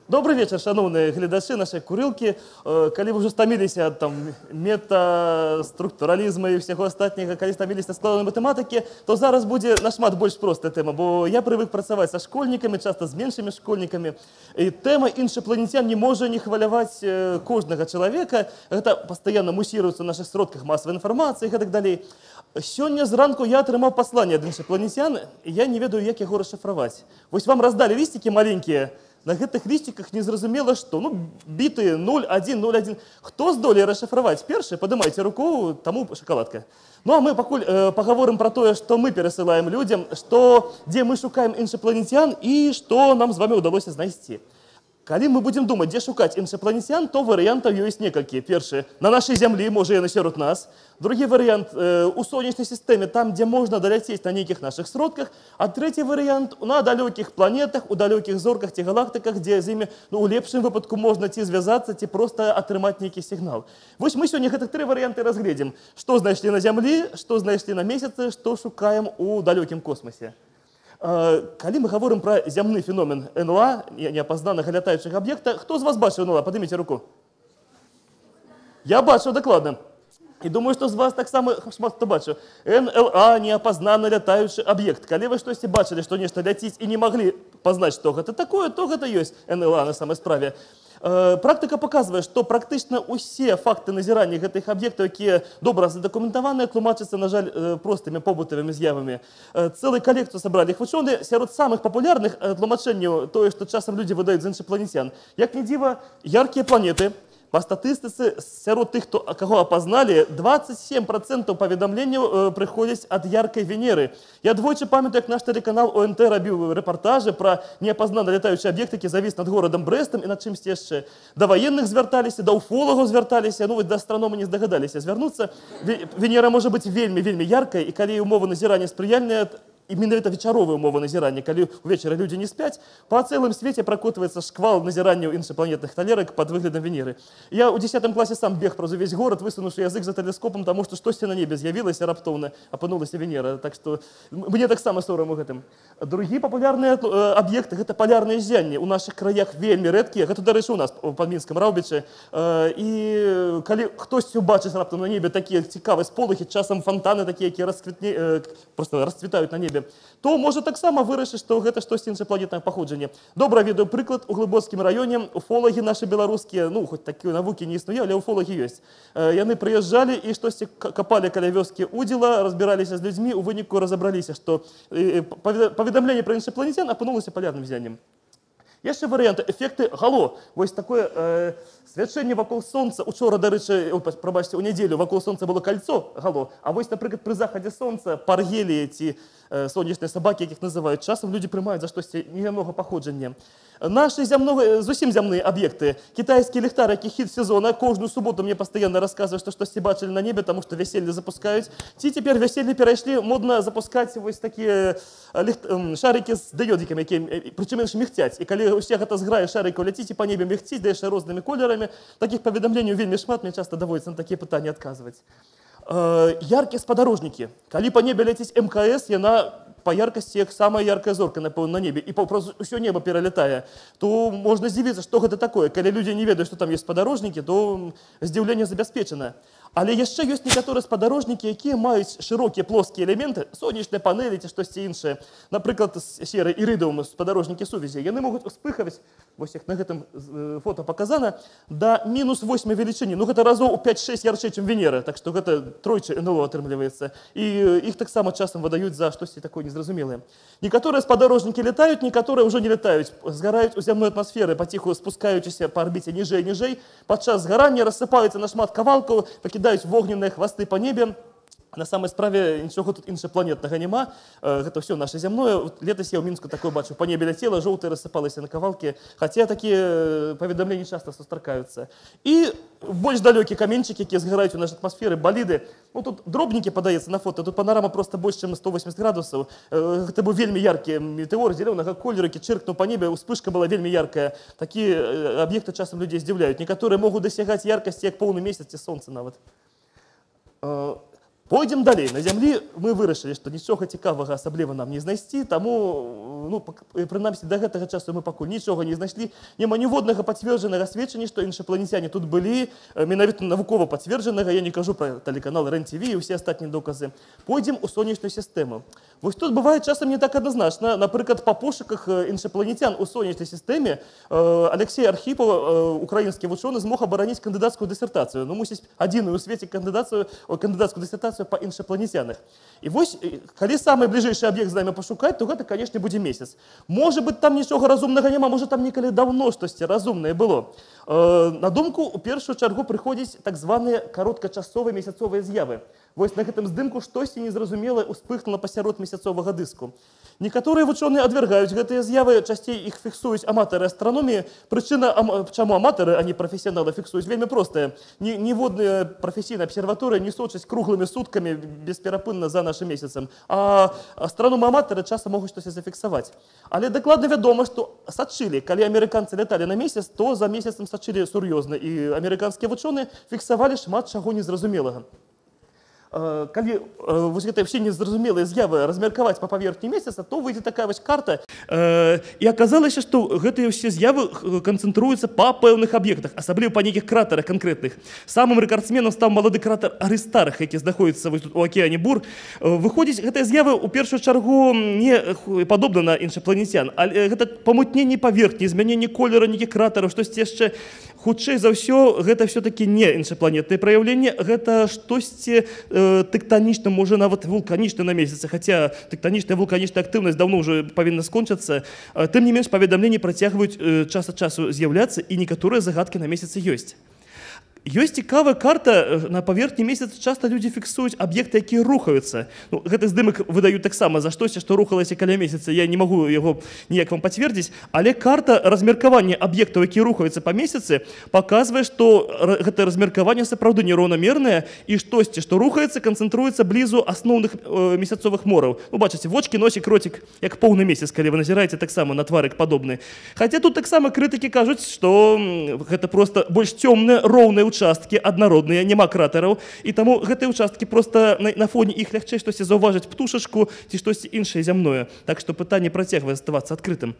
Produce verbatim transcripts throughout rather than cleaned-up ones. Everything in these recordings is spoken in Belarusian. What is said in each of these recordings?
Добрый вечер, шановные глядачи нашей курилки. Коли вы уже стомились от там, метаструктурализма и всего остального, коли стомились на складной математике, то зараз будет нашмат больше простая тема, бо я привык працаваць со школьниками, часто с меньшими школьниками. И тема іншапланетян не может не хваляваць каждого человека. Это постоянно муссируется в наших сродках массовой информации и так далее. Сегодня зранку я атрымаў послание от іншапланетян, и я не ведаю, как его расшифровать. Вот вам раздали листики маленькие. На гэтых листиках незразумела что, ну, биты ноль один ноль один. Кто здолее расшифровать? Перший, поднимайте руку, тому шоколадка. Ну а мы покуль э, поговорим про то, что мы пересылаем людям, что, где мы шукаем іншапланетян и что нам с вами удалось знайсці. Коли мы будем думать, где шукать іншапланетян, то вариантов есть несколько. Первый, на нашей Земле, может и насеред нас. Другой вариант, э, у Солнечной системе, там, где можно долететь на неких наших сродках. А третий вариант, на далеких планетах, у далеких зорках, те галактиках, где с ними, ну, у лепшим выпадку можно те связаться, те просто отрымать некий сигнал. Вот мы сегодня этих три варианта разглядим. Что знайшли на Земле, что знайшли на месяце, что шукаем у далеким космосе. Коли мы говорим про земный феномен эн эл а, неопознанных летающих объектов, кто из вас бачил эн эл а? Поднимите руку. Я бачу, докладно. И думаю, что из вас так само шмат хто бачил. эн эл а, неопознанный летающий объект. Коли вы что-то бачили, что нечто летит и не могли познать, что это такое, то это есть эн эл а на самой справе. Практика показывает, что практично все факты назирания этих объектов, которые добро задокументованы, тлумачатся, на жаль, простыми побытовыми з'явами. Целую коллекцию собрали их ученые. Среди самых популярных тлумачений то, что часом люди выдают за іншапланетян. Як не диво, яркие планеты. По статистике, среди тех, кто, кого опознали, двадцать семь процентов поведомлений э, приходят от яркой Венеры. Я двойче памятаю, как наш телеканал о эн тэ робил репортажи про неопознанные летающие объекты, которые завис над городом Брестом и над чимсь еще. До военных звертались, до уфологов звертались, ну вот до астронома не здогадались звернуться. Венера может быть вельми, вельми яркой, и коли умовы назирания сприяльные, и менавіта вечаровыя умовы назірання, калі увечары людзі не спяць, па цэлым свеце пракотваецца шквал назіранняў іншапланетных талерак пад выглядам Венеры. Я ў дзесятым класе сам бег праз увесь горад, высунуўшы язык за тэлескопам, таму што штосьці на небе з'явілася раптоўна, апынулася Венера. Так што мне таксама сорам у гэтым. Другі папулярныя аб'екты гэта палярныя ззянні. У нашых краях вельмі рэдкія. Гэта, дарэчы, у нас па мінскам Раўбічы. І калі хтось убачыць раптам на небе такія цікавыя сполохі, часам фонтаны такія, якія расцвітне просто расцвітаюць на небе, то может так само вырашыць, што гэта штосьці іншапланетнае паходжанне. Добра ведаю прыклад у Глыбоцкім раёне. Уфолагі нашы беларускія, ну хоць такой навукі не існуе, але уфолагі ёсць. Яны прыязджалі і штосьці капалі каля вёскі Удзіла, разбіраліся з людзьмі, у выніку разабраліся, што паведамленне пра іншапланетян апынулася палярным ззяннем. Яшчэ варианты, эффекты гало. Вот такое э, свячэнне вокруг солнца. Учора, дарэчы, прабачце, у неділю вокруг солнца было кольцо гало. А вот, например, при заходе солнца паргелі эти э, сонечные собаки, якіх называют, часом люди прымаюць за штосьці немного паходжання. Наши зямного, зусім зямные объекты. Китайские ліхтарики, хит сезона. Кожную субботу мне постоянно рассказывают, что штосьці бачили на небе, потому что веселье запускают. Ті теперь веселье перешли, модно запускать вот такие лихт... шарики с диодиками, які, причем меньше мехтять. И когда у всех это сграє шариков летите по небе мехтить, да еще разными колерами, таких поведомлений вельми шмат, мне часто доводится на такие пытания отказывать. Яркие сподорожники. Коли по небе летить эм ка эс, яна по яркости як самая яркая зорка на небе, и просто все небо перелетая, то можно здивиться, что это такое. Когда люди не ведают, что там есть сподорожники, то здивление забяспечено. Але яшчэ ёсць некаторыя спадарожнікі, якія маюць шырокія плоскія элементы, сонечныя панелі ці штосьці іншае. Напрыклад, серы ірыдыум спадарожнікі сувязі. Яны могуць успыхаваць, вось як на гэтым фото паказана, да мінус восьмай велічыні. Ну гэта разоў у пяць-шэсць ярчэй, чым Венера, так што гэта тройчы эн эл о атрымліваецца. І іх таксама часам выдаюць за штосьці такое незразумелае. Некаторыя спадарожнікі летаюць, некаторыя ўжо не летаюць, згараюць у зямной атмасферы, паціху спускаючыся па арбіце ніжэй ніжэй. Падчас згарання рассыпаюцца на шмат кавалкаў, кидаюць вогненные хвосты по небе. На самой справе ничего тут іншапланетнага няма. Это все наше земное. Летась я в Мінску такое бачу. По небе летело, желтое рассыпалось на кавалки. Хотя такие поведомления часто сустракаются. И больш далекие каменчики, которые сгорают у нашей атмосферы, болиды. Ну тут дробники подается на фото. Тут панорама просто больше, чем сто восемьдесят градусов. Это был вельми яркий метеор зеленого колера, чиркнул по небу, вспышка была вельми яркая. Такие объекты часом людей удивляют. Некоторые могут досягать яркости, как полный месяц и солнце нават. Пойдем далей. На зямлі мы вырашылі, што нічога цікавага асабліва нам не знайсці, таму, ну, прынамсі, да гэтага часу мы пакуль нічога не знайшлі. Няма ніводнага пацверджанага сведчання, што іншапланецяне тут былі, менавіта навукова пацверджанага, я не кажу пра тэлеканал РЕН-ТВ і ўсе астатнія доказы. Пойдзем у сонечную сістэму. Вось тут бывае часам не так адназначна. Напрыклад, па пошуках іншапланецян у сонечнай сістэме Алексей Архіпаў, украінскі вучоны, змог абараніць кандыдацкую дысертацыю. Ну, мусіць адзіную ў свеце кандыдацыю, кандыдацкую дысертацыю па іншапланецянах. І вось, калі самы бліжэйшы аб'ект з намі пашукаць, то гэта, канешне, будзе месяц. Можа быць, там нічога разумнага няма, можа, там некалі даўно штосьці разумнае было. На думку, у першую чаргу прыходзяць так званыя кароткачасовыя месяцовыя з'явы. Вось на гэтым здымку штосьці незразумелае ўспыхнула пасярод месяцовага дыску. Некаторыя вучоныя адвяргаюць гэтыя з'явы, часцей іх фіксуюць аматары астраноміі. Прычына, чаму аматары, а не прафесіяналы, фіксуюць, вельмі простая. Ніводная прафесійная абсерваторыя не сочыць круглымі суткамі бесперапынна за нашым месяцам. А астраномы-аматары часам могуць штосьці зафіксаваць. Але дакладна вядома, што сачылі. Калі амерыканцы ляталі на месяц, то за месяцам сачылі сур'ёзна. І амерыканскія вучоныя фіксавалі шмат чаго незразумелага. Калі вось гэтыя ўсе незразумелыя з'явы размеркаваць па паверхні месяца, то выйдзе такая вось карта. І аказалася, што гэтыя ўсе з'явы канцэнтруюцца па пэўных аб'ектах, асабліва па нейкіх кратарах канкрэтных. Самым рэкардсменам стаў малады кратар Арыстарх, які знаходзіцца вось тут у акеане Бур. Выходзіць, гэтыя з'явы ў першую чаргу не падобна на іншапланецян, але гэта памутненне паверхні, змяненне колеру нейкіх кратараў, штосьці яшчэ. Хутчэй за ўсё, гэта все-таки не іншапланетнае праяўленне, гэта штосьці э, тэктанічна, можа нават вулканічна на месяцы, хаця тэктанічная вулканічная актыўнасць даўно ўжо павінна скончыцца. Тым не менш, паведамленні працягваюць э, час ад часу з'яўляцца, і некаторыя загадкі на месяцы ёсць. Ёсць цікавая карта, на паверхні месяца часта людзі фіксуюць аб'екты, якія рухаюцца. Ну, гэты здымак выдаюць таксама за штосьці, што рухалася каля месяца. Я не магу яго ніяк вам пацвердзіць, але карта размеркавання аб'ектаў, якія рухаюцца па месяцы, паказвае, што гэта размеркаванне сапраўды нераўнамернае, і штосьці, што рухаецца, канцэнтруецца блізу асноўных э, месяцовых мораў. Ну, бачыце, вочкі, носік, ротик, як поўны месяц, калі вы назіраеце таксама на тварык падобны. Хаця тут таксама крытыкі кажуць, што гэта проста больш цёмныя, роўныя участкі, аднародныя, няма кратараў, і таму гэтыя участкі проста на, на фоне іх лягчэй штосьці заўважыць птушачку ці штосьці іншае зямное. Так што пытанне працягвае заставацца адкрытым.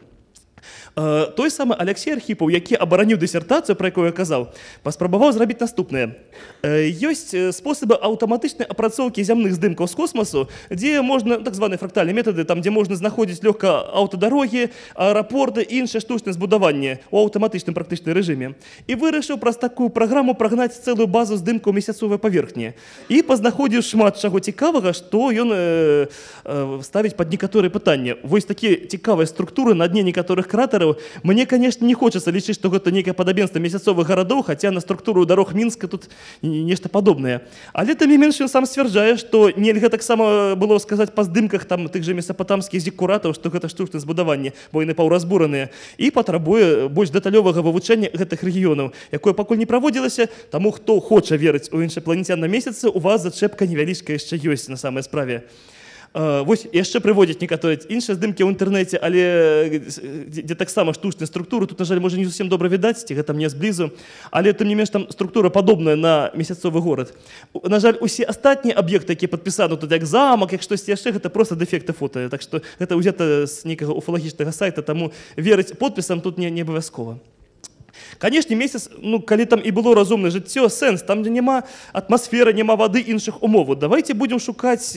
Uh, той самы Алексей Архіпаў, які абараніў дысертацыю, пра якую я казаў, паспрабаваў зрабіць наступнае. Uh, ёсць спосабы аўтаматычнай апрацоўкі зямных здымкаў з космасу, дзе можна, так званыя фрактальныя метады, там, дзе можна знаходзіць лёгка аўтадарогі, аэрапорты і іншае штучнае збудаванне ў аўтаматычным практычным рэжыме. І вырашыў праз такую праграму прагнаць цэлую базу здымкаў месяцовай паверхні. І пазнаходзіў шмат чаго цікавага, што ён э, э, ставіць пад некаторыя пытанні. Вось такія цікавыя структуры на дне некаторых кратараў. Мне, конечно, не хочется лічыць, што гэта нейкае падабенства месяцовых гарадоў, хаця на структуру дарог Мінска тут нешта падобнае. Але тым не менш ён сам сцвярджае, што нельга таксама было сказаць па здымках там тых жа месапатамскіх зіккуратаў, што гэта штучнае збудаванне, бо яны паўразбураныя, і патрабуе больш дэталёвага вывучэння гэтых рэгіёнаў, якое пакуль не праводзілася. Таму хто хоча верыць у іншапланецян на месяцы, у вас зачэпка невялічкая яшчэ ёсць на самай справе. Uh, вось яшчэ прыводзяць некаторыя іншыя здымкі ў інтэрнэце, але дзе таксама штучныя структуры. Тут, на жаль, можа не зусім добра відаць, ці гэта мне зблізу, але тым не менш там структура падобная на месяцовы горад. На жаль, усе астатнія аб'екты, якія падпісаны тут як замак, як штосьці яшчэ, гэта проста дэфекты фота. Так што гэта ўзята з нейкага уфалагічнага сайта, таму верыць подпісам тут не, не абавязкова. Канешне, месяц, ну, калі там і было разумнае жыццё, сэнс, там, дзе няма атмасферы, няма вады, іншых умоваў. Давайте будзем шукаць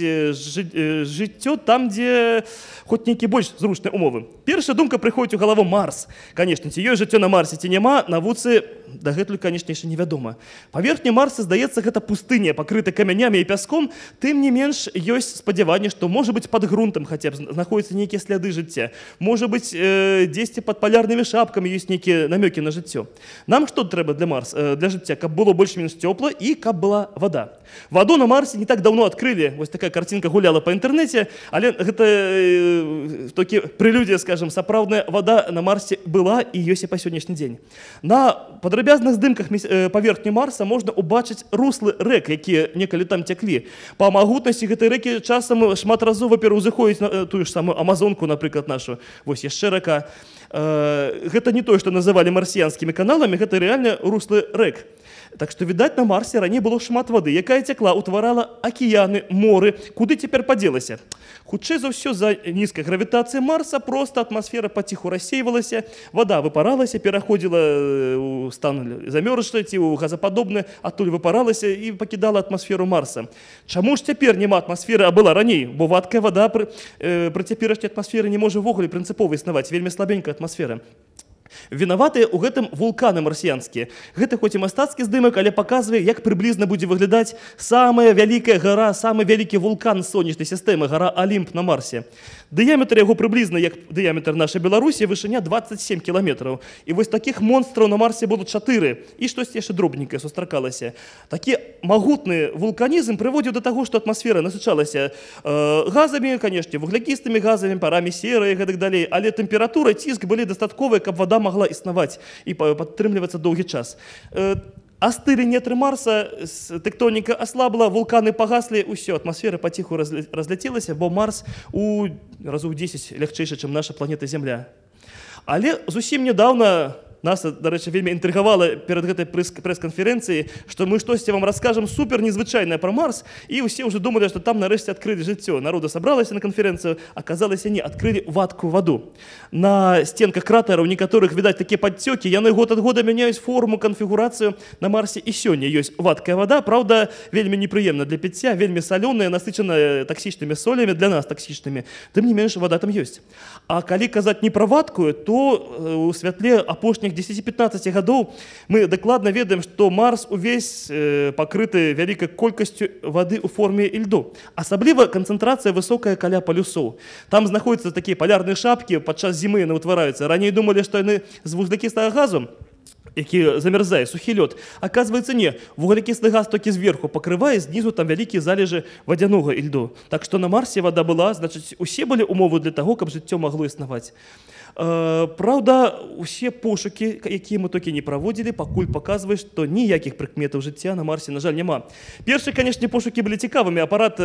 жыццё там, дзе хоць нейкія больш зручныя умовы. Першая думка прыходзіць у галаву Марс. Канешне, ці ёсць жыццё на Марсе, ці няма, навуцы дагэтуль, канешне, яшчэ невядома. Паверхня Марса, здаецца, гэта пустыня, пакрыта камянямі і пяском, тым не менш ёсць спадзяванне, што можа быць пад грунтам хаця б знаходзяцца нейкія сляды жыцця. Можа быць, э, дзесьці пад палярнымі шапкамі ёсць нейкія намёкі на жыццё. Нам што трэба для Марс, э, для жыцця, каб было больш-менш цёпла і каб была вада. Ваду на Марсе не так даўно адкрылі, вось такая карцінка гуляла па інтэрнэце, але гэта э, толькі прэлюдія, скажем, сапраўдная вада на Марсе была і ёсць і па сённяшні дзень. На падрабязных здымках паверхні Марса можна ўбачыць руслы рэк, якія некалі там цяклі. Па магутнасці гэтай рэкі часам шматразова пераўзыходзіць на тую ж самую Амазонку, напрыклад, нашу. Вось яшчэ рака. Гэта не тое, што называлі марсіянскімі каналамі, гэта рэальна руслы рэк. Так што, відаць, на Марсе раней было шмат вады, якая цякла, утварала акіяны, моры. Куды цяпер падзелася? Хутчэй за ўсё, з-за нізкай гравітацыі Марса проста атмасфера паціху рассейвалася, вада выпаралася, пераходзіла ў стан замёрзлай ці ў газападобны, адтуль выпаралася і пакідала атмасферу Марса. Чаму ж цяпер няма атмасферы, а была раней? Бо вадкая вада пры, э, пры цяперашняй атмасферы не можа ўвогуле прынцыпова існаваць, вельмі слабенькая атмасфера. Вінаватыя ў гэтым вулканы марсіянскія. Гэта хоць і мастацкі здымак, але паказвае, як прыблізна будзе выглядаць самая вялікая гара, самы вялікі вулкан сонечнай сістэмы, гара Алімп на Марсе. Дыяметр яго прыблізна, як дыяметр нашай Беларусі, вышыня дваццаць сем кіламетраў. І вось такіх монстраў на Марсе будуць чатыры. І штось яшчэ дробненькае сустракалася. Такі магутны вулканізм прыводзіў да таго, што атмасфера насычалася э, газамі, канешне, вуглякістымі газамі, парамі серы і гэтак далей. Але тэмпература, ціск былі дастатковыя, каб вада могла існаваць і падтрымлівацца доўгі час. Астылі нетры Марса, тэктоніка аслабла, вулканы пагаслі, усё, атмасфера паціху разляцелася, бо Марс у разу ў дзесяць лягчэйшы, чым наша планета Зямля. Але зусім нядаўна нас, дарэчы, вельмі інтрыгавала перад гэтай прэс-канферэнцыяй, што мы штосьці вам раскажам супер незвычайнае пра Марс, і ўсе ўжо думалі, што там нарэшце адкрылі жыццё. Народа сабралася на канферэнцыю, аказалася не, адкрылі вадкую ваду. На стенках кратараў некаторых, відаць, такія падцёкі, яны год ад года мяняюць форму, канфігурацыю. На Марсе і сёння ёсць вадкая вада, праўда, вельмі непрыемна для піцця, вельмі салёная, насычаная таксічнымі солямі, для нас таксічнымі. Тым не менш, вада там ёсць. А калі казаць не пра вадкую, то у святле апошніх дзесяці-пятнаццаці гадоў мы дакладна ведаем, што Марс увесь пакрыты вялікай колькасцю вады ў форме льду. Асабліва канцэнтрацыя высокая каля палюсоў. Там знаходзяцца такія палярныя шапкі, падчас зімы яны ўтвараюцца. Раней думалі, што яны з вуглякістага газу, які замярзае, сухі лёд. Аказваецца, не. Вуглякісты газ толькі зверху пакрывае, знізу там вялікія залежы вадзянога льду. Так што на Марсе вада была, значыць, усе былі умовы для таго, каб жыццё магло існаваць. Праўда, усе пошукі, якія мы толькі не праводзілі, пакуль паказваюць, што ніякіх прыкметаў жыцця на Марсе, на жаль, няма. Першыя, канешне, пошукі былі цікавымі. Апарат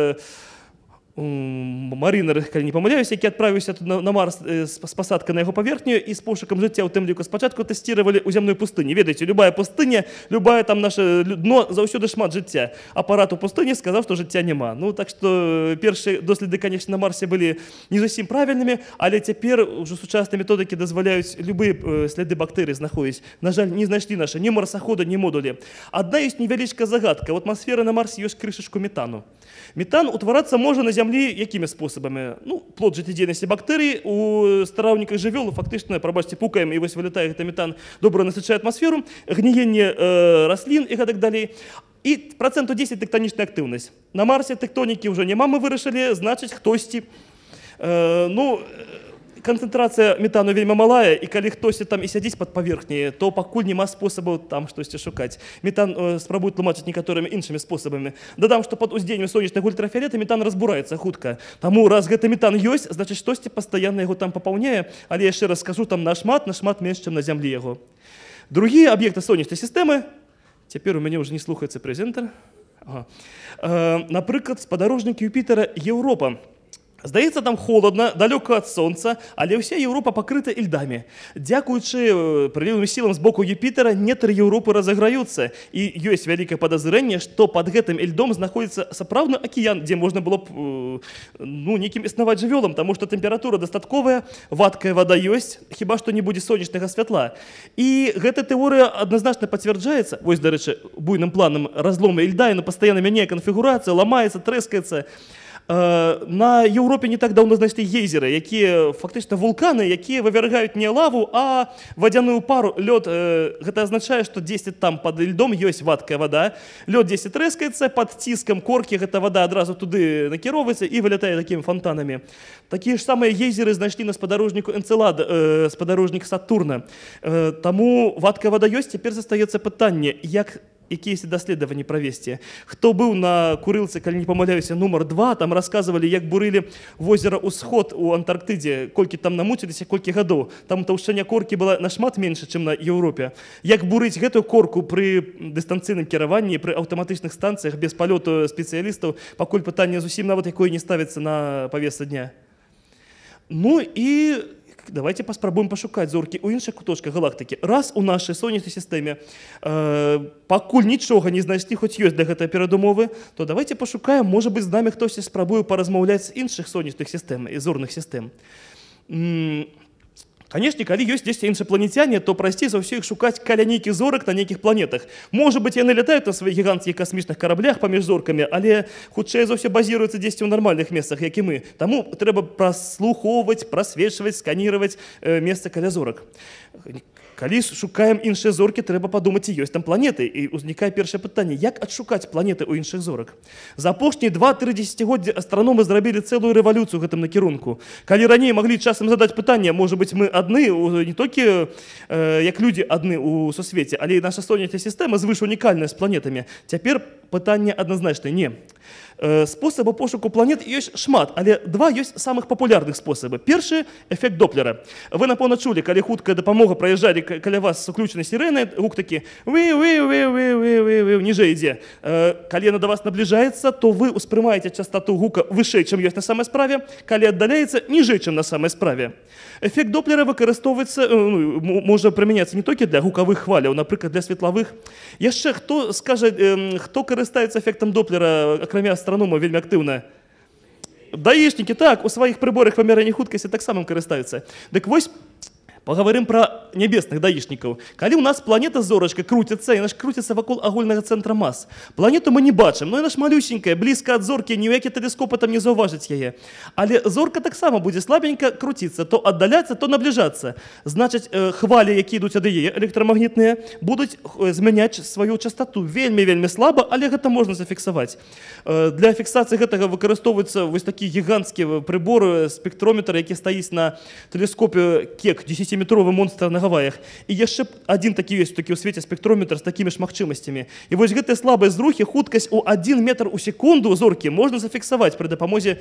Марынер, калі не памыляюсь, які адправіўся на, на Марс э, з пасадкай на яго паверхню і з пошукам жыцця ў тым ліку спачатку тэсціравалі ў зямной пустыні. Ведаеце, любая пустыня, любая там наше дно, заўсёды шмат жыцця. Апарат у пустыні сказаў, што жыцця няма. Ну, так што першыя доследы, канешне, на Марсе былі не зусім правільнымі, але цяпер ужо сучасныя методыкі дазваляюць любыя э, сляды бактэрый знаходзіць. На жаль, не знайшлі наша ні марсахода, ні модулі. Адна ёсць невялічкая загадка. У атмасферы на Марсе ёсць крышачку метану. Метан утварацца можа на зямлі якімі спосабамі? Ну, плод жыццядзейнасці бактэрый у стараўніках жывёл фактычна, прабачце, пукаем, і вось вылятае гэты метан, добра насычае атмасферу, гніенне э, раслін і гэтак далей. І працэнту дзесяць тэктанічная актыўнасць. На Марсе тэктонікі ўжо няма, мы вырашылі, значыць, хтосьці. Э, ну, канцэнтрацыя метану вельмі малая, і калі хтосьці там і сядзіць пад паверхняй, то пакуль няма спосабаў там штосьці шукаць. Метан э, спрабуюць тлумачыць некаторымі іншымі спосабамі. Дадам, што пад уздзеяннем сонечнага ультрафіялета метан разбураецца хутка. Таму, раз гэты метан ёсць, значыць, штосьці пастаянна яго там папаўняе, але яшчэ раз скажу, там нашмат, нашмат менш, чым на зямлі яго. Другія аб'екты сонечнай сістэмы, цяпер у мяне ўжо не слухаецца прэзентар. Ага. Э, напрыклад, спадарожнік Юпітера Еўропа. Здаецца, там холодна, далёка ад сонца, але ўся Еўропа пакрыта льдамі. Дзякуючы прылівым сілам з боку Юпітера нетры Еўропы разаграюцца. І ёсць вялікае падазрэнне, што пад гэтым льдом знаходзіцца сапраўдны акіян, дзе можна было б ну, нейкім існаваць жывёлам, таму што тэмпература дастатковая, вадкая вада ёсць, хіба што не будзе сонечнага святла. І гэта тэорыя адназначна пацвярджаецца. Вось, дарэчы, буйным планам разлома льда, яна пастаянна мяняе канфігурацыю, ламаецца, трэскаецца. На Еўропе не так даўно знайшлі гейзеры, якія фактычна вулканы, якія вывяргаюць не лаву, а вадзяную пару. Лёд, гэта азначае, што дзесьці там пад льдом ёсць вадкая вада. Лёд дзесьці трэскаецца, пад ціскам коркі гэта вада адразу туды накіроўваецца і вылятае такімі фонтанамі. Такія ж самыя гейзеры знайшлі на спадарожніку Энцелада, э, спадарожнік Сатурна. Э, таму вадкая вада ёсць, цяпер застаецца пытанне, як якісь даследаванні правесці. Хто быў на курылцы, калі не памыляюся, нумар два, там расказвалі, як бурылі возера Усход у Антарктыдзе, колькі там намуціліся, колькі гадоў. Там таўшчыня коркі была нашмат менша, чым на Еўропе. Як бурыць гэтую корку пры дыстанцыйным кіраванні, пры аўтаматычных станцыях без палёту спецыялістаў, пакуль пытанне зусім нават якое не ставіцца на павестцы дня. Ну і давайте паспрабуем пашукаць зоркі ў іншых куточках галактыкі. Раз у нашай сонечнай сістэме э, пакуль нічога не знайшлі, хоць ёсць для гэтай перадумовы, то давайте пашукаем, можа быць, з намі хтосьці спрабуе паразмаўляць з іншых сонечных сістэм і зорных сістэм. Канешне, калі ёсць дзесьці іншапланецяне, то прасцей за ўсё іх шукаць каля нейкіх зорак на нейкіх планетах. Можа быць, яны лятаюць на сваіх гіганцкіх касмічных караблях паміж зоркамі, але хутчэй за ўсё базіруюцца дзесьці ў нармальных месцах, як і мы. Таму трэба праслухоўваць, прасвечваць, сканіраваць э, месца каля зорак. Калі шукаем іншыя зоркі, трэба падумаць, ці ёсць там планеты. І ўзнікае першае пытанне, як адшукаць планеты ў іншых зорак? За апошнія два-тры дзесяцігоддзі астраномы зрабілі цэлую рэвалюцыю ў гэтым накірунку. Калі раней маглі часам задаць пытанне, можа быць, мы адны, не толькі э, як людзі адны ў сусвеце, але і наша сонечная сістэма звыш унікальная з планетамі. Цяпер пытанне адназначнае не. Способаў пошуку планет ёсць шмат, але два ёсць самых папулярных спосабы. Першы – эфект Доплера. Вы, напэўна, чулі, калі хуткая дапамога праязджалі каля вас з уключанай сірэнай, гук такі «вы-вы-вы-вы-вы-вы-вы» ніжэй ідзе. Калі яна да вас набліжаецца, то вы ўспрымаеце частоту гука вышэй, чым ёсць на самай справе, калі аддаляецца ніжэй, чым на самай справе. Эфект Доплера выкарыстоўваецца, ну, можа прымяняцца не толькі для гукавых хваляў, напрыклад, для светлавых. Яшчэ хто скажа, э, хто карыстаецца эфектам Доплера, акрамя астраномаў, вельмі актыўна? Даішнікі, так, у сваіх прыборах вымярэння хуткасці таксама карыстаюцца. Дык вось, паговорым пра нябесных даішнікаў. Калі ў нас планета зорачка круціцца, яна ж круціцца вакол агульнага цэнтра мас. Планету мы не бачым, но яна ж малюсенькая, блізка ад зоркі, ні ў які тэлескопы там не заўважыць яе. Але зорка таксама будзе слабенька круціцца, то аддаляцца, то набліжацца. Значыць, хвалі, якія ідуць ад яе, электрамагнітныя, будуць змяняць сваю частоту вельмі-вельмі слаба, але гэта можна зафіксаваць. Для фіксацыі гэтага выкарыстоўваецца вось такі гіганцкі прыбор, спектрометр, які стаіць на тэлескопе Кек, десятиметровый монстр на Гаваях. І яшчэ адзін такі ёсць такі ў свеце спектрометр з такімі ж магчымасцямі. І вось гэтыя слабыя зрухі, хуткасць у адзін метр у секунду зоркі можна зафіксаваць пры дапамозе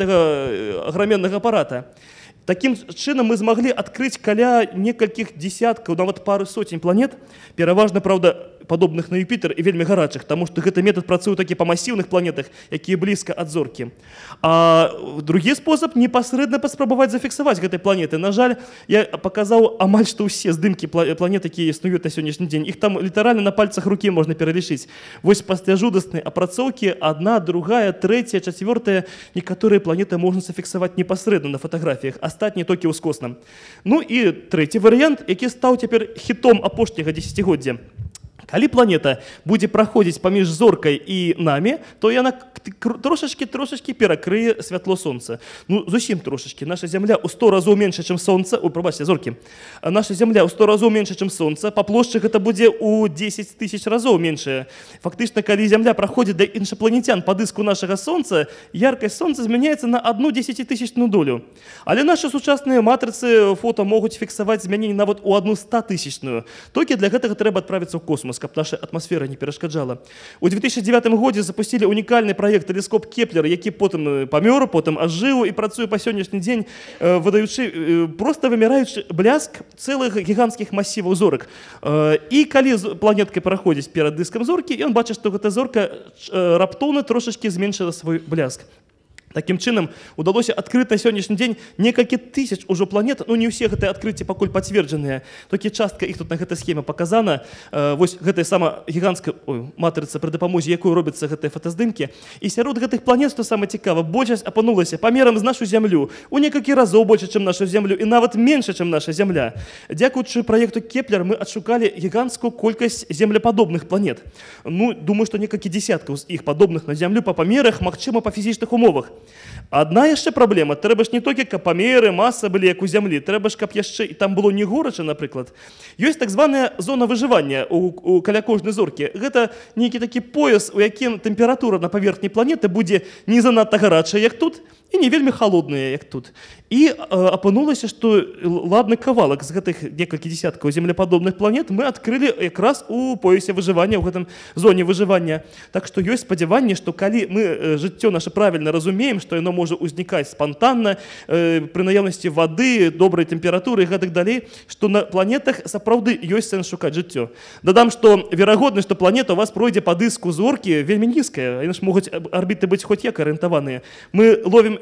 гэтага аграменнага апарата. Такім чынам мы змаглі адкрыць каля некалькіх дзесяткаў, нават пары сотень планет, пераважна, праўда, падобных на Юпітер і вельмі гарачых, таму што гэты метад працуе такі па масіўных планетах, якія блізка ад зоркі. А другі спосаб непасрэдна паспрабаваць зафіксаваць гэтай планеты. На жаль, я паказаў амаль што ўсе здымкі планет, якія існуюць на сённяшні дзень. Іх там літаральна на пальцах рукі можна пералічыць. Вось пасля жудаснай апрацоўкі адна, другая, трэцяя, чацвёртая, некаторыя планеты можна зафіксаваць непасрэдна на фатаграфіях, астатнія толькі ўскосна. Ну і трэці варыянт, які стаў цяпер хітом апошняга дзесяцігоддзя. Калі планета будзе праходзіць паміж зоркай і намі, то яна трошачкі-трошачкі перакрые святло сонца. Ну, зусім трошачкі. Наша Зямля ў сто разоў менш, чым сонца. Ой, прабачце, зоркі. Наша Зямля ў сто разоў менш, чым сонца. Па плошчы гэта будзе ў дзесяць тысяч разоў меншая. Фактычна, калі Зямля праходзіць да іншапланецян па дыску нашага сонца, яркасць сонца змяняецца на адну дзесяцітысячную долю. Але нашы сучасныя матрыцы фота могуць фіксаваць змяненні нават у адну статысячную. Толькі для гэтага трэба адправіцца ў космос, каб наша атмасфера не перашкаджала. У две тысячи девятым годзе запусцілі унікальны праект тэлескоп Кеплер, які потым памёр, потым ажыў і працуе па сённяшні дзень, выдаючы, проста вымяраючы бляск цэлых гіганцкіх масіваў зорак. І калі планетка праходзіць перад дыскам зоркі, ён бачыць, што гэта зорка раптоўна трошачкі зменшыла свой бляск. Такім чынам, удалося адкрыць на сённяшні дзень некалькі тысяч ужо планет, ну не ўсе гэтыя адкрыцці пакуль пацверджаныя, толькі частка іх тут на гэтай схеме паказана. Вось гэтая сама гіганцкая матрыца, пры дапамозе якой робяцца гэтыя фотаздымкі. І сярод гэтых планет, што сама цікава, большасць апынулася памерам з нашу Зямлю, у некалькі разоў больш, чым нашу Зямлю, і нават менш, чым наша Зямля. Дзякуючы праекту Кеплер мы адшукалі гіганцкую колькасць землепадобных планет. Ну, думаю, што некалькі дзесяткаў з іх падобных на Зямлю па памерах, магчыма, па фізічных умовах. Адна яшчэ праблема. Трэба ж не толькі, каб памеры, маса былі як у Зямлі, трэба ж, каб яшчэ і там было не горача, напрыклад. Ёсць так званая зона выжывання у, у, каля кожнай зоркі. Гэта нейкі такі пояс, у якім тэмпература на паверхні планеты будзе не занадта гарачая, як тут, і не вельмі халодная, як тут. І э, апынулася, што ладны кавалак з гэтых некалькі десяткаў землепадобных планет мы адкрылі якраз у поясе выжывання, у гэтым зоне выжывання. Так што ёсць спадзяванне, што калі мы э, жыццё наша правільна разумеем, што яно можа ўзнікаць спантанна, э, пры наяўнасці вады, добрай тэмпературы і гэтак далей, што на планетах сапраўды ёсць сэнс шукаць жыццё. Дадам, што верагоднасць, што планета у вас пройдзе па дыску зоркі, вельмі нізкая. Яны ж могуць арбіты быць хоць як арыентаваныя. Мы ловім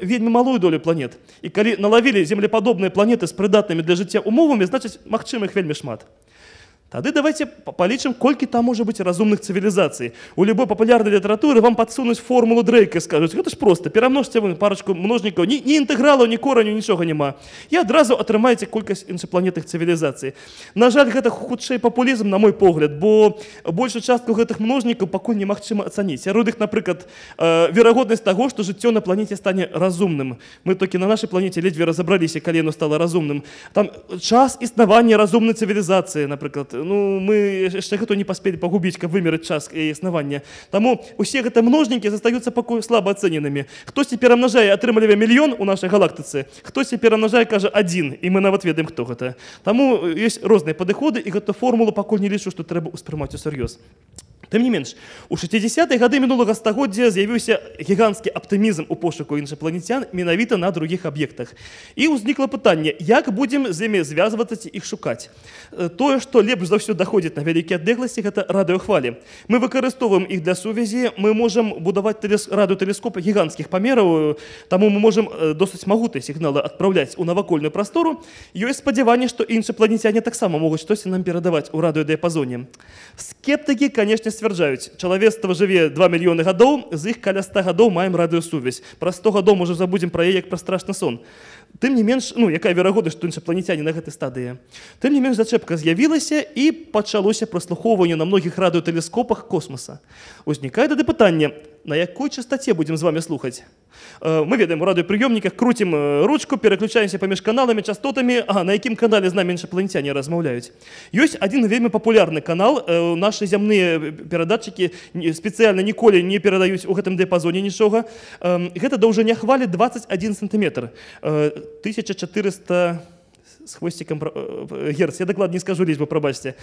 вельмі малую долю планет. І калі налавілі землепадобныя планеты з прыдатнымі для жыцця умовамі, значыць, магчыма, іх вельмі шмат. Тады давайте полічым, колькі там можа быць разумных цывілізацый. У любой папулярнай літаратуры вам падсунуць формулу Дрейка і скажуць, гэта ж проста, перамножце вы парачку множнікаў, ні, ні інтэгралаў, ні кораню, нічога няма. І адразу атрымаеце колькасць іншапланетных цывілізацый. На жаль, гэта хутчэй папулізм, на мой погляд, бо большую частку гэтых множнікаў пакуль немагчыма ацаніць. Сярод іх, напрыклад, верагоднасць таго, што жыццё на планеце стане разумным. Мы толькі на нашай планеце ледзьве разабраліся, калі яно стала разумным. Там час існавання разумнай цывілізацыі, напрыклад, ну, мы яшчэ гэту не паспелі пагубіць, каб вымерыць час і існавання. Таму усе гэта множнікі застаюцца пакуль слаба ацэненымі. Хтосьці перамнажае, атрымлівае мільён у нашай галактыцы, хтосьці перамнажае, кажа, адзін, і мы нават ведаем, хто гэта. Таму ёсць розныя падыходы, і гэту формулу пакуль не лічу, што трэба ўспрымаць усур'ёз. Тым не менш, у шэсцідзесятыя гады мінулага стагоддзя з'явіўся гіганцкі аптымізм у пошуку іншапланецян менавіта на другіх аб'ектах. І ўзнікла пытанне, як будзем з імі звязвацца ці іх шукаць. Тое, што лепш за ўсё даходзіць на вялікія адлегласці, гэта радыёхвалі. Мы выкарыстоўваем іх для сувязі, мы можам будаваць радыётэлескопы гіганцкіх памераў, таму мы можам досыць магутныя сігналы адпраўляць у навакольную прастору. Ёсць спадзяванне, што іншапланецяне таксама могуць штосьці нам перадаваць у радыёдыяпазоне. Скептыкі, канешне, сцвярджаюць, чалавецтва жыве два мільёны гадоў, з іх каля ста гадоў маем радыёсувязь. Праз сто гадоў можа забудзем пра яе як пра страшны сон. Тым не менш, ну, якая верагоднасць, што іншапланецяне на гэтай стадыі. Тым не менш, зачэпка з'явілася і пачалося праслухоўванне на многіх радыётэлескопах космоса. Узнікае тады пытанне, на якой частоце будзем з вами слухаць? Мы ведаем, у радыёпрыёмніках круцім ручку, пераключаемся паміж каналамі, частотамі, ага, на якім канале з намі іншапланецяне размаўляюць. Ёсць адзін вельмі папулярны канал, нашы зямныя перадатчыкі спецыяльна ніколі не перадаюць у гэтым дыяпазоне нічога. Гэта даўжыня хвалі дваццаць адзін сантыметр. тысяча чатырыста з хвосцікам герц, я дакладна не скажу лічбу, прабачце.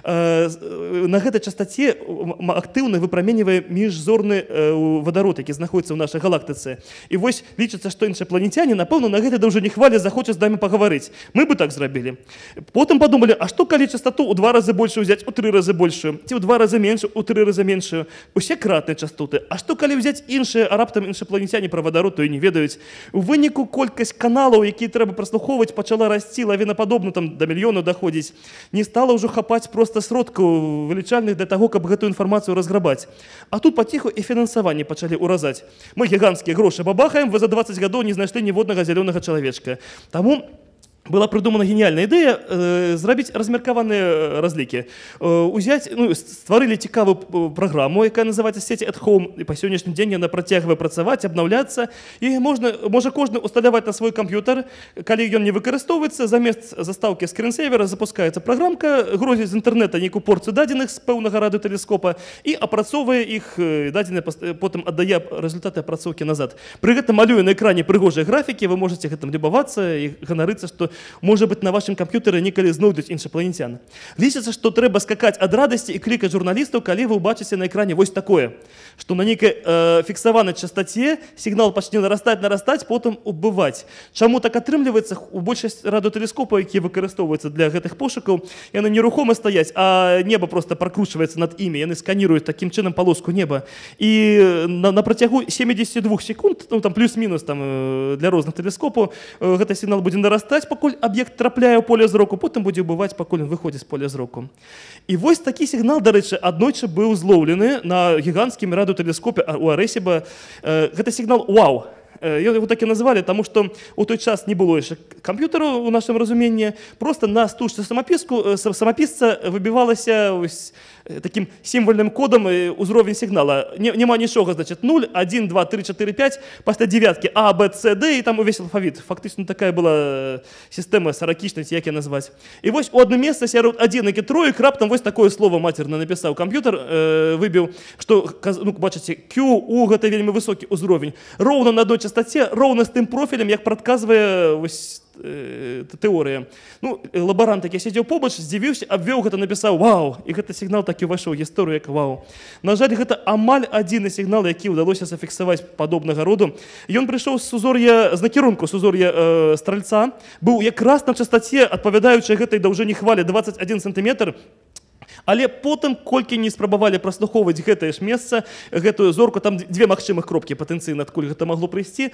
На гэтай частаце актыўна выпраменьвае міжзорны вадарод, які знаходзіцца ў нашай галактыцы. І вось лічыцца, што іншапланецяне, напэўна, на гэтай даўжыні хвалі захочуць з намі пагаварыць. Мы бы так зрабілі. Потым падумалі, а што калі частату ў два разы большую ўзяць, у тры разы большую, ці ў два разы меншую, у тры разы меншую, усе кратныя частоты. А што калі ўзяць іншыя, а раптам іншапланецяне пра вадарод, то і не ведаюць. У выніку колькасць каналаў, якія трэба праслухоўваць, пачала расці лавінападобна, там да мільёнаў даходзіць. Не стала ўжо хапаць проста сродкаў вылічальных для таго, каб гэтую інфармацыю разграбаць. А тут паціху і фінансаванне пачалі ўразаць. Мы гіганцкія грошы бабахаем, вы за дваццаць гадоў не знайшлі ніводнага зялёнага чалавечка. Таму была придумана гениальная ідэя э, зрабіць размеркаваныя разлікі. Э, узяць, ну, стварылі цікавую праграму, якая называецца сеці at home, і па сённяшні дзень яна працягвае працаваць, абнаўляцца, і можна, можа кожны усталяваць на свой камп'ютар, калі ён не выкарыстоўваецца, замест застаўкі скринсейвера запускаецца праграмка, грузіць з інтэрнэта нейкую порцыю дадзеных з пэўнага радыётэлескопа і апрацоўвае іх дадзеныя, потым аддае рэзультаты апрацоўкі назад. Пры гэтым малюе на экране прыгожыя графікі, вы можете гэтым любавацца і ганарыцца, што можа быць на вашым камп'ютары некалі знойдуць іншапланецян. Лічыцца, што трэба скакаць ад радасці і клікаць журналістаў, калі вы ўбачыце на экране вось такое, што на нейкай э, фіксаванай частаце сігнал пачне нарастаць, нарастаць, потым убываць. Чаму так атрымліваецца? У большасць радыётэлескопаў, якія выкарыстоўваюцца для гэтых пошукаў, яны нерухома стаяць, а неба проста пракручваецца над імі, яны сканіруюць такім чынам палоску неба. І на, на працягу семидесяти двух секунд, ну там плюс-мінус там для розных тэлескопаў, э, гэты сігнал будзе нарастаць, пакуль аб'ект трапляе ў поле зроку, потым будзе ўбываць, пакуль ён выходзіць з поля зроку. І вось такі сігнал, дарэчы, аднойчы быў злоўлены на гіганцкім радыётэлескопе у Арэсіба. Гэта сігнал «Вау». Его так і называлі, таму што ў той час не было яшчэ камп'ютару ў нашым разуменні. Просто на стужцы самапіску самапісца выбівалася ось таким сімвальным кодам узровень сігнала. Няма нічога, значит, нуль, один, два, три, четыре, пять, пасля девяткі А, Б, С, Д, і там увесь алфавіт. Фактычна такая была сістэма саракічнай, як я назваць. І вось у адно месца сярод адзінак і троек раптам вось такое слово матерна напісаў камп'ютар, э, выбіў, што, ну, бачыце, Q, U, гэта вельмі высокі ўзровень. Роўна на адной частаце, роўна з тым профілем, як прадказвае вось тэорыя. Ну, лабарант, які сядзеў побач, здзівіўся, абвёў гэта, напісаў «Вау!» І гэты сігнал так і ўвайшоў у гісторыю як «Вау!». На жаль, гэта амаль адзіны сігнал, які ўдалося зафіксаваць падобнага роду. Ён прыйшоў з сузор'я, з накірунку сузор'я э, стральца, быў якраз на частаце, адпавядаючай гэтай даўжыні хвалі дваццаць адзін сантыметр, Але потым, колькі не спрабавалі праслухоўваць гэтае ж месца, гэтую зорку, там дзве магчымых кропкі патэнцыйна, адкуль гэта магло прыйсці.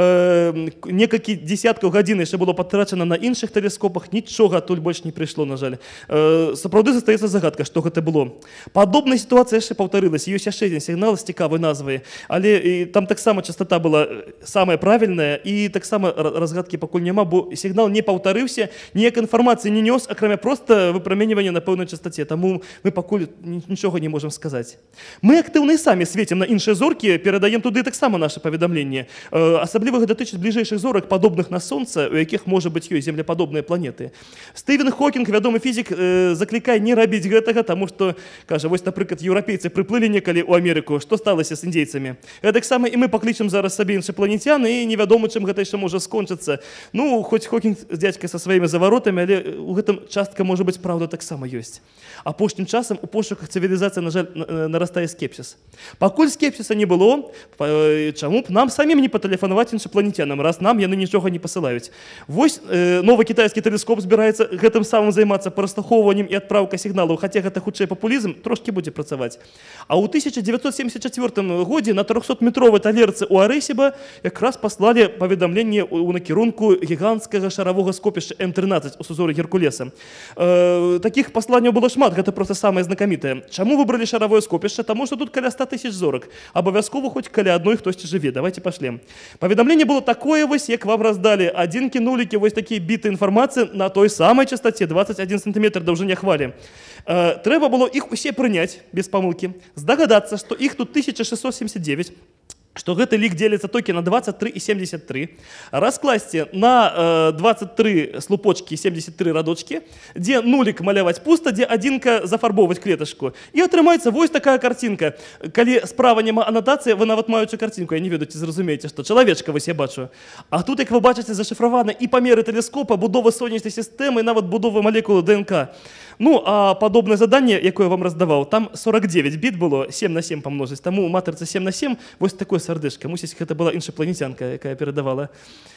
Э, некалькі дзесяткаў гадзін яшчэ было патрачана на іншых тэлескопах, нічога адтуль больш не прыйшло, на жаль. Э, сапраўды застаецца загадка, што гэта было. Падобная сітуацыя яшчэ паўтарылася, ёсць яшчэ адзін сігнал з цікавай назвай, але і там таксама частота была самая правільная, і таксама разгадкі пакуль няма, бо сігнал не паўтарыўся, ніякай інфармацыі не нёс, акрамя проста выпраменьвання на пэўнай частаце. Таму мы пакуль нічога не можам сказаць. Мы актыўна і самі свецім на іншыя зоркі, перадаем туды таксама нашы паведамленні. Асабліва гэта датычыць бліжэйшых зорак, падобных на Сонца, у якіх можа быць ёсць землепадобныя планеты. Стывен Хокінг, вядомы фізік, заклікае не рабіць гэтага, таму што, кажа, вось, напрыклад, еўрапейцы прыплылі некалі ў Амерыку, што сталася з індзейцамі. Гэтаксама і мы паклічам зараз сабе іншапланецян, і невядома, чым гэта яшчэ можа скончыцца. Ну, хоць Хокінг з дзядзькай са сваімі заваротамі, але у гэтым частка, можа быць, праўда таксама ёсць. Апошнім часам у пошуках цывілізацыі, на жаль, нарастае скепсіс. Пакуль скепсіса не было, чаму б нам самім не патэлефанаваць іншапланецянам, раз нам яны нічога не пасылаюць. Вось э, новы кітайскі тэлескоп збіраецца гэтым самым займацца праслухоўваннем і адпраўкай сігналаў, хаця гэта хутчэй папулізм, трошкі будзе працаваць. А ў тысяча дзевяцьсот семьдесят чацвёртым годзе на трохсотметровай талерцы ў Арэсіба якраз паслалі паведамленне ў накірунку гіганцкага шаравога скопішча эм трынаццаць у сузоры Геркулеса. Э, такіх пасланняў было шмат, гэта проста самае знакамітае. Чаму выбралі шаравое скопішча? Таму што тут каля ста тысяч зорак. Абавязкова хоць каля адной хтосьці жыве. Давайте пашлем. Паведамленне было такое вось, як вам раздалі адзінкі, нулікі, вось такія біты інфармацыі на той самай частоце двадцать один сантиметр даўжыня хвалі. Э, трэба было іх усе прыняць без памылкі, здагадацца, што іх тут тысяча шестьсот семьдесят девять, што гэты лік дзеліцца толькі на двадцать три и семьдесят три, раскласці на э, двадцать три слупочкі, семьдесят три радочкі, дзе нулік маляваць пуста, дзе адзінка зафарбоўваць клетачку. І атрымаецца вось такая карцінка. Калі справа няма анатацыі, вы нават маючы карцінку, я не ведаю, ці зразумееце, што чалавечка вось я бачу. А тут, як вы бачыце, зашыфраваны і памеры тэлескопа, будова сонечнай сістэмы, нават будова малекулы ДНК. Ну, а падобнае заданне, якое я вам раздаваў, там сорок девять біт было, семь на семь памножыць. Таму ў матырцы семь на семь вось такое сардышка. Мусіць, гэта была іншапланецянка, якая перадавала.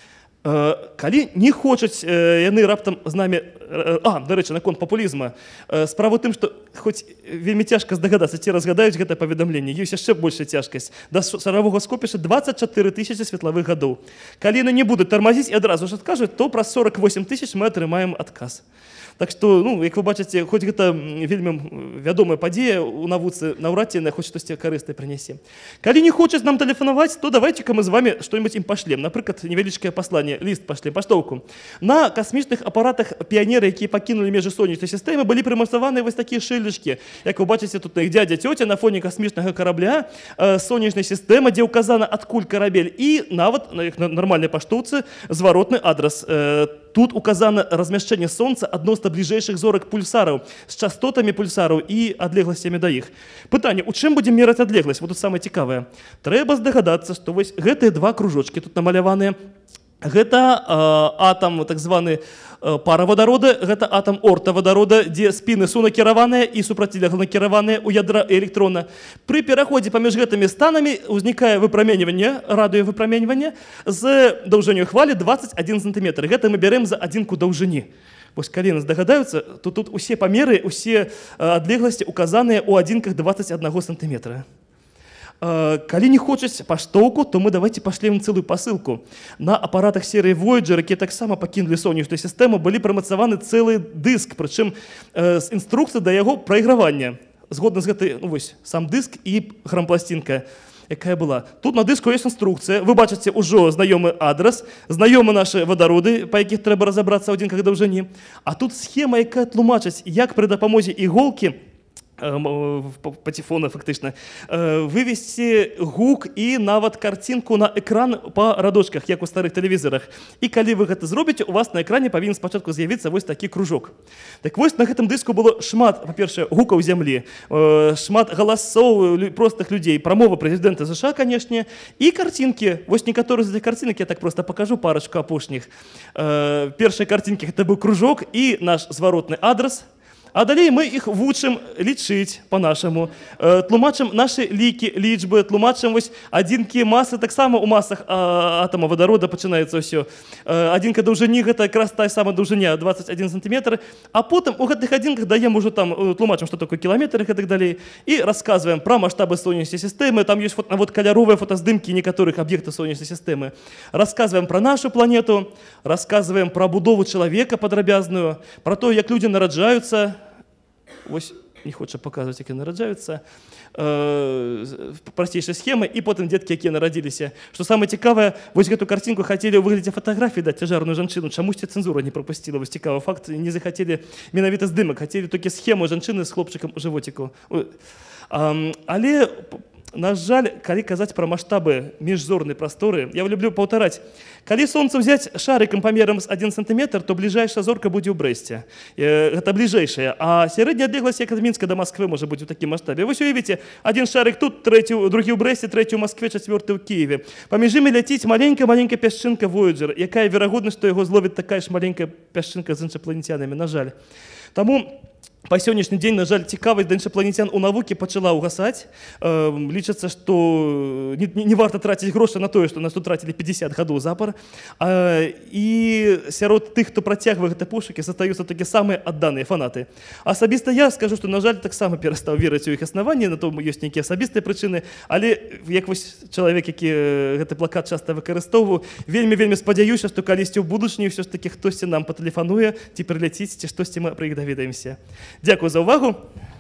Э, калі не хочуць э, яны раптам з намі... Э, а, дарэчы, наконт папулізма. Э, справа ў тым, што хоць вельмі цяжка здагадацца, ці разгадаюць гэта паведамленне, ёсць яшчэ большая цяжкасць. Да шаравога скопішча двадцать четыре тысячи светлавых гадоў. Калі яны не будуць тармазіць і адразу ж адкажуць, то праз сорок восемь тысяч мы атрымаем адказ. Так што, ну, як вы бачыце, хоць гэта вельмі вядомая падзея ў навуцы, наўрад ці яна хоць штосьці карыснае прынясе. Калі не хочуць нам тэлефанаваць, то давайце-ка мы з вами што-нибудь ім пашлем. Напрыклад, невялічкае пасланне, ліст пашлем, паштоўку. На касмічных апаратах піянеры, якія пакінулі межы сонечнай сістэмы, былі прымацаваны вось такія шыльдачкі. Як вы бачыце, тут іх дзядзя, цёця на фоне касмічнага карабля, э, сонечнай сістэмы, дзе ўказана, адкуль карабель, і нават на іх нармальнай паштоўцы зваротны адрас. Э, Тут указано размяшчэнне Сонца адносна бліжэйшых зорак пульсараў з частотамі пульсараў і адлегласцямі да іх. Пытанне, у чым будзем мераць адлегласць? Вот тут самае цікавае. Трэба здагадацца, што вось гэтыя два кружочкі тут намаляваныя. Гэта э, атам, так званы э, пара вадарода, гэта атам орта вадарода, дзе спіны сунакіраваныя і супрацілегла накіраваныя ў ядра электрона. Пры пераходзе паміж гэтымі станамі ўзнікае выпраменьванне, радыёвыпраменьванне з даўжынёй хвалі двадцать один сантиметр. Гэта мы бярем за адзінку даўжыні. Вось калі нас здагадаюцца, то тут усе памеры, усе адлегласці указаныя ў адзінках двадцать один сантиметра. Калі не хочуць паштоўку, то мы давайте пашлем цэлую пасылку. На апаратах серыі Voyager, якія таксама пакінулі сонечную сістэму, былі прымацаваны цэлы дыск, прычым з інструкцыяй да яго прайгравання. Згодна з гэтай, ну вось, сам дыск і хрампласцінка, якая была. Тут на дыску ёсць інструкцыя. Вы бачыце ўжо знаёмы адрас, знаёмы нашы вадароды, па якіх трэба разабрацца ў адзінках даўжыні. А тут схема, якая тлумачыць, як пры дапамозе іголкі паціфона фактычна вывесці гук і нават карцінку на экран па радочках, як у старых тэлевізарах. І калі вы гэта зробіце, у вас на экране павінен спачатку з'явіцца вось такі кружок. Так вось на гэтым дыску было шмат, па-першае, гукаў зямлі, шмат галасоў простых людзей, прамова прэзідэнта США, канешне, і карцінкі. Вось некаторыя з гэтых карцінак я так проста пакажу парачку апошніх. Першыя карцінкі гэта быў кружок і наш зваротны адрас. А далей мы іх вучым лічыць па-нашаму, тлумачым нашы лікі, лічбы, тлумачым вось адзінкі масы, таксама ў масах атама вадарода пачынаецца ўсё. Адзінка даўжыні гэта якраз тая самая даўжыня дваццаць адзін сантиметр, а потым у гэтых адзінках даем ужо там тлумачым, што такое кіламетр і так далей, і расказваем пра маштабы сонечнай сістэмы, там ёсць вот каляровыя фотаздымкі некаторых аб'ектаў сонечнай сістэмы. Расказваем пра нашу планету, расказваем пра будову чалавека падрабязную, пра то, як людзі нараджаюцца. Вось не хоча паказваць, як яны нараджаюцца, прасцейшай схемы, і потым дзеткі, якія нарадзіліся. Што самае цікавае, вось гэту карцінку хацелі ў выглядзе фатаграфіі даць цяжарную жанчыну, чамусьці цэнзура не прапусціла. Вось цікавы факт, не захацелі менавіта здымак, хацелі толькі схему жанчыны з хлопчыкам у жывоціку. Але, на жаль, калі казаць пра маштабы міжзорнай прасторы, я люблю паўтараць, калі сонца ўзяць шарыкам памерам з адзін сантиметр, то бліжэйшая зорка будзе ў Брэсце. Гэта бліжэйшая. А сярэдняя адлегласць, як ад Мінска да Масквы, можа быць у такім маштабе. Вось уявіце, адзін шарык тут, другі ў Брэсце, трэці ў Маскве, чацвёрты ў Кіеве. Паміж імі ляціць маленькая-маленькая пясчынка Voyager, якая верагоднасць, што яго зловіць такая ж маленькая пясчынка з іншапланецянамі, на жаль. Таму па сённяшні дзень, на жаль, цікавасць да іншапланецян у навукі пачала ўгасаць. Лічыцца, што не варта траціць грошы на тое, што нас тут трацілі пятьдесят гадоў запар. І сярод тых, хто працягвае гэты пошукі, застаюцца такі самыя адданыя фанаты. Асабіста я скажу, што, на жаль, таксама перастаў верыць у іх аснаванні, на то ёсць нейкія асабістыя прычыны, але як вось чалавек, які гэты плакат часта выкарыстоўваў, вельмі-вельмі спадзяюся, што калісьці ў будучыні ўсё ж такі хтосьці нам патэлефануе, ці прыляціць, ці штосьці мы пра іх даведаемся. Дякую за увагу.